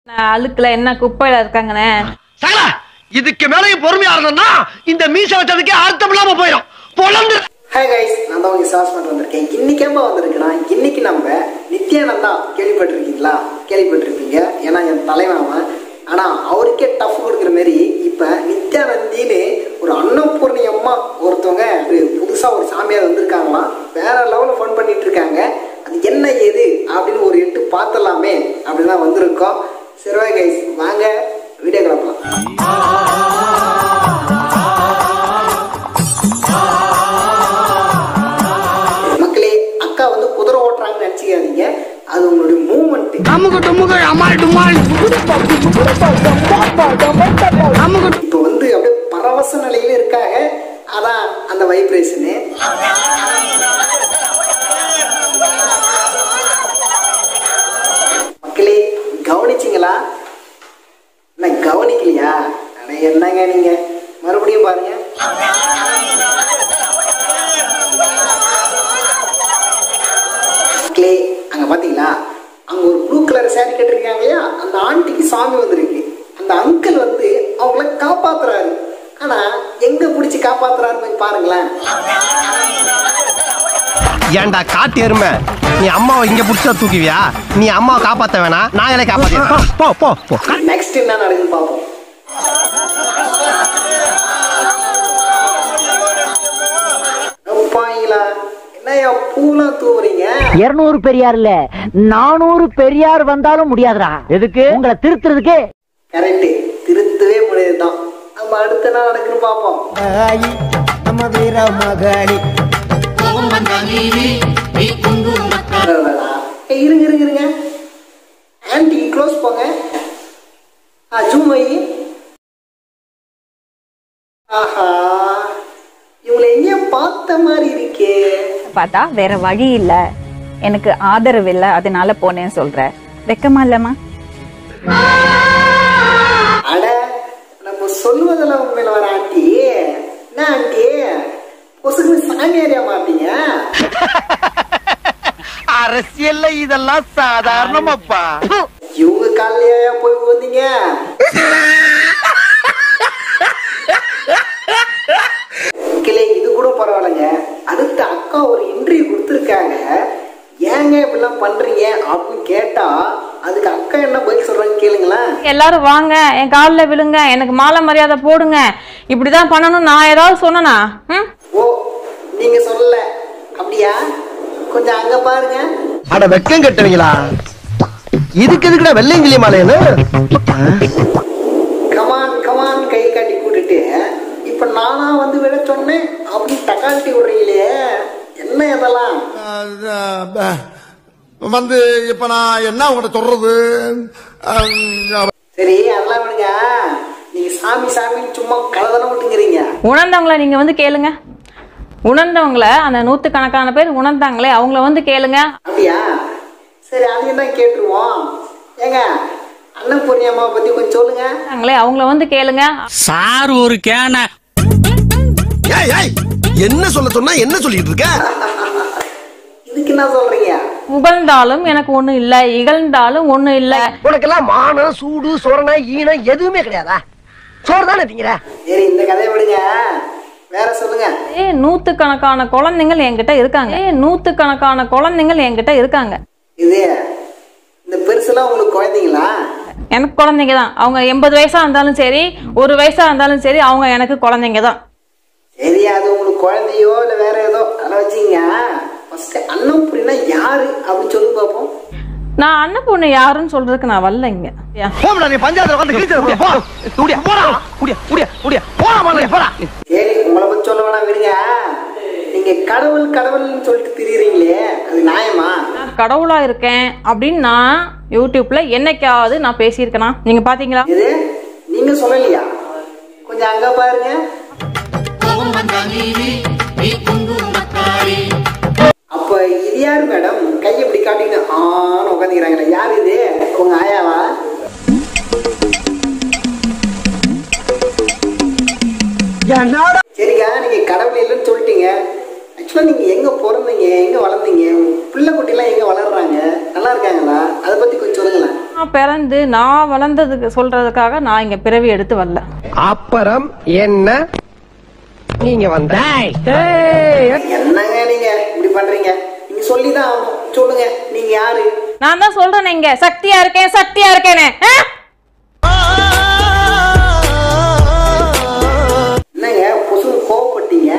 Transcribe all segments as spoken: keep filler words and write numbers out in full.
அழுக்குல என்ன குப்பையில இருக்காங்கண்ணே. இதுக்கு மேலேயும் பொறுமையா இருந்தோம்னா இந்த மீச வச்சதுக்கே அர்த்தம் இல்லாம போயிடும். பொலந்து. ஹாய் கைஸ், நான் தான் உங்க சாஸ் பண்ணிட்டு வந்திருக்கேன். இன்னைக்கு ஏன்பா வந்திருக்கேன்னா, இன்னைக்கு நம்ம நித்யானந்தா கேள்விப்பட்டிருக்கீங்களா? கேள்விப்பட்டிருப்பீங்க, ஏன்னா என் தலைவன் அவன். ஆனா அவருக்கே டஃப் கொடுக்குற மாதிரி இப்ப நித்யானந்தின்னு ஒரு அன்னபூர்ணி அம்மா ஒருத்தவங்க புதுசா ஒரு சாமியார் வந்திருக்காங்களாம். வேற லெவல்ல ஃபன் பண்ணிட்டு இருக்காங்க. அது என்ன ஏது அப்படின்னு ஒரு எட்டு பார்த்தலாமே அப்படின்னு தான் வந்திருக்கோம். சரி கைஸ், வாங்க வீடியோ கிளப்பலாம். மக்களே, அக்கா வந்து குதிரை ஓட்டுறாங்கன்னு நினைச்சுக்காதீங்க, அது உங்களுடைய மூவ்மெண்ட். இப்ப வந்து அப்படியே பரவச நிலையில இருக்காங்க. அதான் அந்த வைப்ரேஷனு. மக்களே கவனிச்சிங்களா? என்ன கவனிக்கலையா? என்னங்க நீங்க மறுபடியும் பாருங்க. மக்களே அங்க பாத்தீங்களா, அங்க ஒரு ப்ளூ கலர் சாரி கட்டிருக்காங்க இல்லையா, அந்த ஆண்டிக்கு சாமி வந்திருக்கு. அந்த அங்கிள் வந்து அவங்கள காப்பாத்துறாரு. ஆனா எங்க பிடிச்சி காப்பாத்துறாரு கொஞ்சம் பாருங்களேன். ஏண்டா காட்டு எருமை, நீ அம்மாவை இங்க புடிச்சா தூக்குவியா? நீ அம்மாவை காப்பாத்த வேணா, நாங்களே காப்பாத்த. போ போ போ. நெக்ஸ்ட் என்ன நடக்குதுன்னு பாப்போம். என்னையா பூலாம் தூவுறீங்க? இருநூறு பெரியார் இல்ல, நானூறு பெரியார் வந்தாலும் முடியாதுடா. எதுக்கு? உங்களை திருத்துறதுக்கு. கரெக்ட், திருத்தவே முடியாதுதான். நம்ம அடுத்த என்ன நடக்குன்னு பாப்போம். நம்ம வீர மகளி. இருங்க இருங்க இருங்க, ஆன்டி க்ளோஸ் போங்க. ஜூம் ஆகி. ஆஹா, இவங்களை எங்கேயும் பார்த்த மாதிரி இருக்கே. பார்த்தா வேற வழி இல்ல, எனக்கு ஆதரவு இல்ல, அதனால போனேன்னு சொல்ற. வெக்கமா இல்லம்மா? அட, நம்ம சொல்லுவதெல்லாம் உண்மையில வர ஆண்டி. என்ன ஆண்டி, பொசுக்கு சாமியாரியா மாட்டீங்க? அரசியல்ல இதெல்லாம் சாதாரணமாப்பா. இவங்க காலையா போய் வந்தீங்க? இது கூட பரவாயில்லைங்க. அடுத்த அக்கா ஒரு இன்டர்வியூ கொடுத்துருக்காங்க. ஏங்க இப்படிலாம் பண்றீங்க அப்படின்னு கேட்டா அதுக்கு அக்கா என்ன பதில் சொல்றாங்க கேளுங்களேன். எல்லாரும் வாங்க, என் காலில் விழுங்க, எனக்கு மாலை மரியாதை போடுங்க, இப்படிதான் பண்ணணும் நான் ஏதாவது சொன்னா? ஓ, நீங்க சொல்லல அப்படியா? கொஞ்சம் அங்க பாருங்க. அட வெக்கம் கட்டுவீங்களா? இதுக்கு எதுக்குடா வெள்ளையங்கிலி மாலைன்னு? கமான் கமான் கை காட்டி கூட்டிட்டு இப்ப நானா வந்து விட சொன்னேன் அப்படி தக்காட்டி விடுறீங்களே, என்ன இதெல்லாம்? வந்து இப்ப நான் என்ன உங்கள்கிட்ட சொல்றது? சரி, அதெல்லாம் விடுங்க. நீங்க சாமி சாமின்னு சும்மா கலதனை விட்டுங்கிறீங்க. உணர்ந்தவங்கள நீங்க வந்து கேளுங்க. உணர்ந்தவங்கள, அந்த நூத்து கணக்கான பேர் உணர்ந்தாங்களே, அவங்கள வந்து கேளுங்க. அப்படியா? சரி, அதையும் தான் கேட்டுருவோம். ஏங்க, அன்னபூர்ணி அம்மாவை பத்தி கொஞ்சம் சொல்லுங்க. அவங்கள வந்து கேளுங்க. சார் ஒரு கேன என்ன சொல்ல சொன்னா என்ன சொல்லிட்டு இருக்க? இதுக்கு என்ன சொல்றீங்க? புகழ்ந்தாலும் எனக்கு ஒண்ணு இல்ல, இகழ்ந்தாலும் ஒண்ணு இல்ல. உனக்கெல்லாம் மானம், சூடு, சொரணை, ஈனம் எதுவுமே கிடையாதா? சோறு தானே திங்கிற? சரி, இந்த கதையை விடுங்க, வேற சொல்லுங்க. ஏ நூத்து கணக்கான குழந்தைகள் என்கிட்ட இருக்காங்க. ஏ நூத்து கணக்கான குழந்தைகள் என்கிட்ட இருக்காங்க. இது இந்த பெருசுலாம் உங்களுக்கு குழந்தைங்களா? எனக்கு குழந்தைங்க தான். அவங்க எண்பது வயசா இருந்தாலும் சரி, ஒரு வயசா இருந்தாலும் சரி, அவங்க எனக்கு குழந்தைங்க தான். சரி, அது உங்களுக்கு குழந்தையோ இல்ல வேற ஏதோ அதை வச்சுங்க. ஃபர்ஸ்ட் அன்னபூர்ணினா யாரு அப்படின்னு சொல்லி பார்ப்போம். நான் அன்னபூர்ணி யாருன்னு சொல்றதுக்கு நான் வரலைங்க. சரி, உங்களை பத்தி சொல்ல வேணாம், விடுங்க. நீங்க கடவுள் கடவுள்னு சொல்லிட்டு திரியுறீங்களே, அது நியாயமா? நான் கடவுளா இருக்கேன் அப்படின்னு நான் யூடியூப்ல என்னைக்காவது நான் பேசியிருக்கேனா? நீங்க பாத்தீங்களா? இது நீங்க சொல்லலையா? கொஞ்சம் அங்க பாருங்க. அப்ப இது யாரு மேடம்? கை எப்படி காட்டின்னு ஆன்னு உட்காந்துக்கிறாங்களே, யாரு இது? உங்க ஆயாவா? சரிக்கா, நீங்க கடவுள் இல்லைன்னு சொல்லிட்டீங்க. ஆக்சுவலா நீங்க எங்க பிறந்தீங்க, எங்க வளர்ந்தீங்க, பிள்ளை குட்டி எல்லாம் எங்க வளர்றாங்க, நல்லா இருக்காங்களா? அதை பத்தி கொஞ்சம் சொல்லுங்களேன். நான் பிறந்து நான் வளர்ந்ததுக்கு சொல்றதுக்காக நான் இங்க பிறவி எடுத்து வரல. அப்புறம் என்ன நீங்க வந்த என்னங்க நீங்க இப்படி பண்றீங்க? நீங்க சொல்லிதான் ஆகணும். சொல்லுங்க, நீங்க யாரு? நான் தான் சொல்றேன் இங்க சக்தியா இருக்கேன் சக்தியா இருக்கேனே. என்னங்க பொசு கோவப்பட்டீங்க?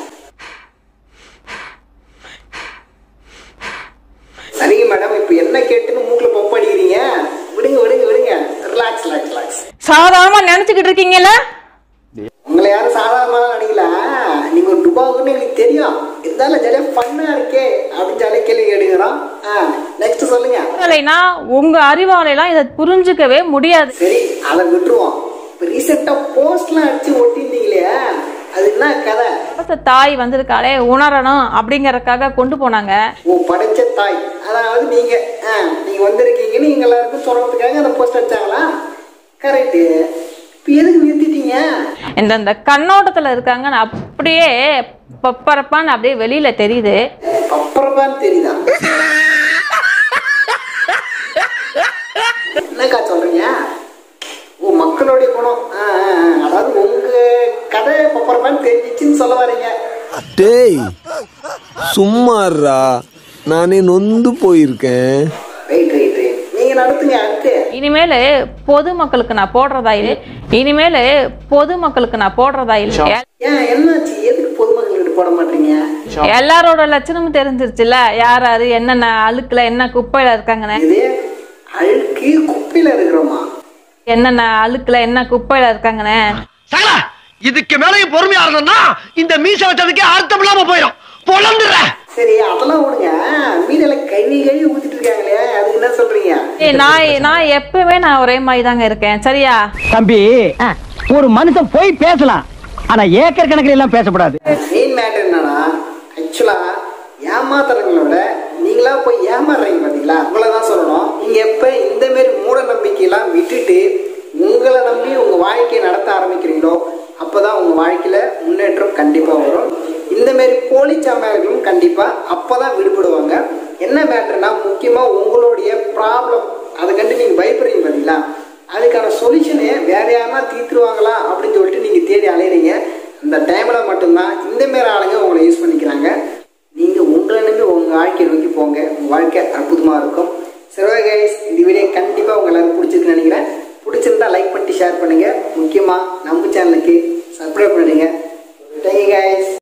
சரிங்க மேடம், இப்ப என்ன கேட்டுன்னு மூக்குல பம்ப் அடிக்கிறீங்க? விடுங்க விடுங்க விடுங்க, ரிலாக்ஸ் ரிலாக்ஸ் ரிலாக்ஸ். சாதாரணமா நினைச்சுக்கிட்டு இருக்கீங்கல்ல? உங்களை யாரும் சாதாரணமா நினைக்கல. நீங்க ஒரு டுபாக்குன்னு எனக்கு தெரியும். இருந்தாலும் ஜாலியா ஃபன்னா இருக்கே அப்படின்னு ஜாலியா கேள்வி கேட்டுக்கிறோம். நெக்ஸ்ட் சொல்லுங்க. உங்க அறிவாலையெல்லாம் இதை புரிஞ்சுக்கவே முடியாது. சரி, அதை விட்டுருவோம். இப்ப ரீசெண்டா போஸ்ட்லாம் அடிச்சு ஒட்டிருந்தீங்களே, அது என்ன கதை? தாய் வந்திருக்காளே உணரணும் அப்படிங்கறதுக்காக கொண்டு போனாங்க. ஓ, படைச்ச தாய். அதாவது நீங்க நீங்க வந்திருக்கீங்கன்னு நீங்க எல்லாருக்கும் சொல்றதுக்காக அந்த போஸ்ட் அடிச்சாங்களா? கரெக்ட். இப்ப எதுக்கு நிறுத்திட்டீங்க? இந்த இந்த கண்ணோட்டத்துல இருக்காங்க, அப்படியே பப்பரப்பான்னு அப்படியே வெளியில தெரியுது. பப்பரப்பான்னு தெரியுதா? என்னக்கா சொல்றீங்க? ஓ, மக்களுடைய குணம். அதாவது உங்க கதை பப்பரப்பான்னு தெரிஞ்சிச்சுன்னு சொல்ல வரீங்க. டேய் சும்மாறா, நானே நொந்து போயிருக்கேன். ரைட் ரைட் ரைட், நீங்க நடத்துங்க. அடுத்து இனிமேல் பொதுமக்களுக்கு நான் போடுறதா இல்லை. இனிமேல் பொதுமக்களுக்கு நான் போடுறதா இல்லை. ஏன் என்னாச்சு? எதுக்கு பொதுமக்களுக்கு போட மாட்டீங்க? எல்லாரோட லட்சணமும் தெரிஞ்சிருச்சுல, யார் யாரு என்னென்ன அழுக்குல என்ன குப்பையில இருக்காங்கன்னு. இது அழுக்கு குப்பையில இருக்கிறோமா? என்னென்ன அழுக்குல என்ன குப்பையில இருக்காங்கன்னு. இதுக்கு மேலையும் பொறுமையா இருந்தோம்னா இந்த மீச வச்சதுக்கே அர்த்தம் இல்லாம போயிடும். பொழந்துற. சரி, அதெல்லாம் விடுங்க. மீனல கழுவி கழுவி ஊத்திட்டு இருக்காங்களே, அதுக்கு என்ன சொல்றீங்க? நான் நான் எப்பவுமே நான் ஒரே மாதிரி தாங்க இருக்கேன். சரியா தம்பி, ஒரு மனுஷன் போய் பேசலாம், ஆனா ஏக்கர் கணக்கில் எல்லாம் பேசக்கூடாது. மெயின் மேட்டர் என்னன்னா, ஆக்சுவலா ஏமாத்துறவங்களோட நீங்களா போய் ஏமாறுறீங்க பாத்தீங்களா, உங்களதான் சொல்லணும். நீங்க எப்ப இந்த மாதிரி மூட நம்பிக்கையெல்லாம் விட்டுட்டு உங்களை நம்பி உங்க வாழ்க்கையை நடத்த ஆரம்பிக்கிறீங்களோ, அப்பதான் உங்க வாழ்க்கையில முன்னேற்றம் கண்டிப்பா வரும். இந்த மாதிரி போலி சாமியார்களும் கண்டிப்பா அப்பதான் விடுபடுவாங்க. என்ன மேட்டர்னா, முக்கியமா உங்களுடைய ப்ராப்ளம் அதை கண்டு நீங்க பயப்படுறீங்க பாத்தீங்களா, அதுக்கான சொல்யூஷனே வேற யாருன்னா தீர்த்துருவாங்களா அப்படின்னு சொல்லிட்டு நீங்க தேடி அலையிறீங்க. அந்த டைம்ல மட்டும்தான் இந்த மாதிரி ஆளுங்க உங்களை யூஸ் பண்ணிக்கிறாங்க. நீங்க உங்களை நம்பி உங்க வாழ்க்கையை நோக்கி போங்க, உங்க வாழ்க்கை அற்புதமா இருக்கும். சரி கைஸ், இந்த வீடியோ கண்டிப்பா உங்க எல்லாரும் பிடிச்சிருக்குன்னு நினைக்கிறேன். பிடிச்சிருந்தா லைக் பண்ணிட்டு ஷேர் பண்ணுங்க. முக்கியமா நம்ம சேனலுக்கு சப்ஸ்கிரைப் பண்ணுங்க. Thank you guys.